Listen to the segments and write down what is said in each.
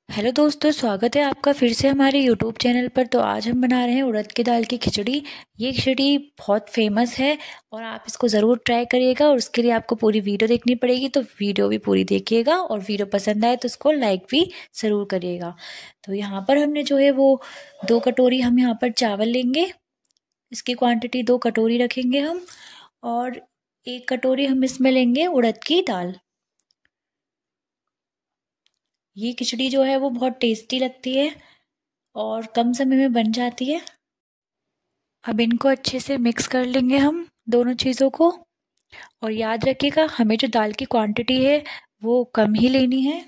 Hello दोस्तों, स्वागत है आपका फिर से हमारे यूट्यूब चैनल पर। तो आज हम बना रहे हैं उड़द की दाल की खिचड़ी। ये खिचड़ी बहुत फेमस है और आप इसको ज़रूर ट्राई करिएगा। और उसके लिए आपको पूरी वीडियो देखनी पड़ेगी, तो वीडियो भी पूरी देखिएगा और वीडियो पसंद आए तो उसको लाइक भी ज़रूर करिएगा। तो यहाँ पर हमने जो है वो 2 कटोरी हम यहाँ पर चावल लेंगे। इसकी क्वांटिटी 2 कटोरी रखेंगे हम। और 1 कटोरी हम इसमें लेंगे उड़द की दाल। ये खिचड़ी जो है वो बहुत टेस्टी लगती है और कम समय में बन जाती है। अब इनको अच्छे से मिक्स कर लेंगे हम दोनों चीज़ों को। और याद रखिएगा, हमें जो दाल की क्वांटिटी है वो कम ही लेनी है,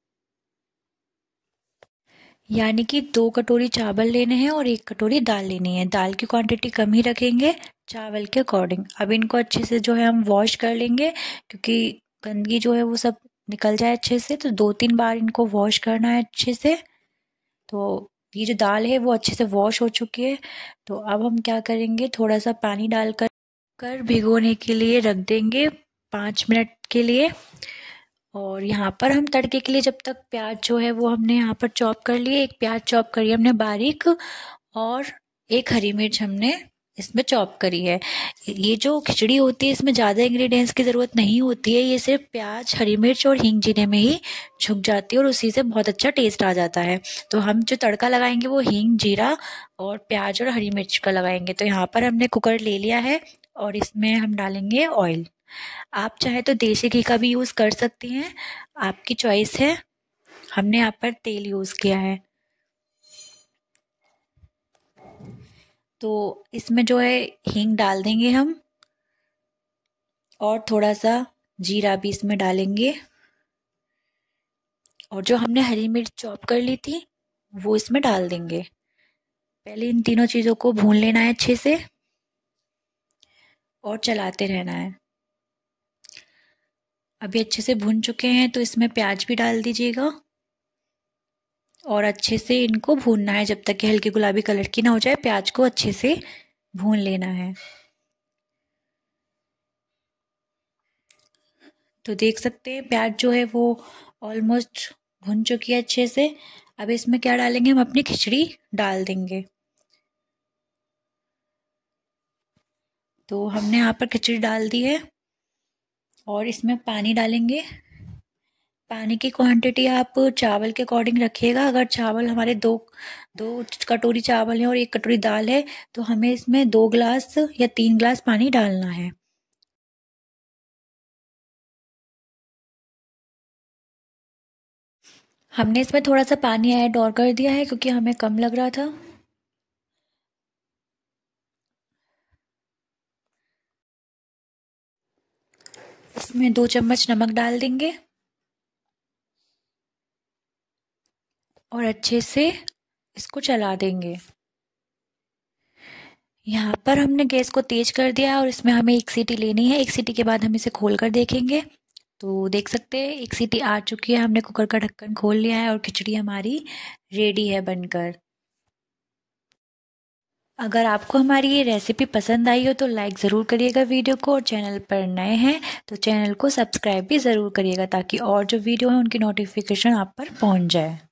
यानी कि 2 कटोरी चावल लेने हैं और 1 कटोरी दाल लेनी है। दाल की क्वांटिटी कम ही रखेंगे चावल के अकॉर्डिंग। अब इनको अच्छे से जो है हम वॉश कर लेंगे, क्योंकि गंदगी जो है वो सब निकल जाए अच्छे से। तो 2-3 बार इनको वॉश करना है अच्छे से। तो ये जो दाल है वो अच्छे से वॉश हो चुकी है। तो अब हम क्या करेंगे, थोड़ा सा पानी डालकर भिगोने के लिए रख देंगे 5 मिनट के लिए। और यहाँ पर हम तड़के के लिए, जब तक प्याज जो है वो हमने यहाँ पर चॉप कर लिए, 1 प्याज चॉप करी हमने बारीक, और 1 हरी मिर्च हमने इसमें चॉप करी है। ये जो खिचड़ी होती है इसमें ज़्यादा इंग्रेडिएंट्स की ज़रूरत नहीं होती है। ये सिर्फ प्याज, हरी मिर्च और हींग जीरे में ही छुक जाती है और उसी से बहुत अच्छा टेस्ट आ जाता है। तो हम जो तड़का लगाएंगे वो हींग, जीरा और प्याज और हरी मिर्च का लगाएंगे। तो यहाँ पर हमने कुकर ले लिया है और इसमें हम डालेंगे ऑयल। आप चाहे तो देसी घी का भी यूज़ कर सकती हैं, आपकी चॉइस है। हमने यहाँ पर तेल यूज़ किया है। तो इसमें जो है हींग डाल देंगे हम, और थोड़ा सा जीरा भी इसमें डालेंगे। और जो हमने हरी मिर्च चॉप कर ली थी वो इसमें डाल देंगे। पहले इन तीनों चीज़ों को भून लेना है अच्छे से और चलाते रहना है। अभी अच्छे से भून चुके हैं तो इसमें प्याज भी डाल दीजिएगा और अच्छे से इनको भूनना है जब तक कि हल्की गुलाबी कलर की ना हो जाए। प्याज को अच्छे से भून लेना है। तो देख सकते हैं प्याज जो है वो ऑलमोस्ट भुन चुकी है अच्छे से। अब इसमें क्या डालेंगे, हम अपनी खिचड़ी डाल देंगे। तो हमने यहाँ पर खिचड़ी डाल दी है और इसमें पानी डालेंगे। पानी की क्वांटिटी आप चावल के अकॉर्डिंग रखिएगा। अगर चावल हमारे दो दो कटोरी चावल है और 1 कटोरी दाल है तो हमें इसमें 2 गिलास या 3 गिलास पानी डालना है। हमने इसमें थोड़ा सा पानी ऐड और कर दिया है क्योंकि हमें कम लग रहा था। इसमें 2 चम्मच नमक डाल देंगे और अच्छे से इसको चला देंगे। यहाँ पर हमने गैस को तेज कर दिया है और इसमें हमें 1 सीटी लेनी है। 1 सीटी के बाद हम इसे खोल कर देखेंगे। तो देख सकते हैं 1 सीटी आ चुकी है। हमने कुकर का ढक्कन खोल लिया है और खिचड़ी हमारी रेडी है बनकर। अगर आपको हमारी ये रेसिपी पसंद आई हो तो लाइक ज़रूर करिएगा वीडियो को, और चैनल पर नए हैं तो चैनल को सब्सक्राइब भी ज़रूर करिएगा, ताकि और जो वीडियो है उनकी नोटिफिकेशन आप पर पहुंच जाए।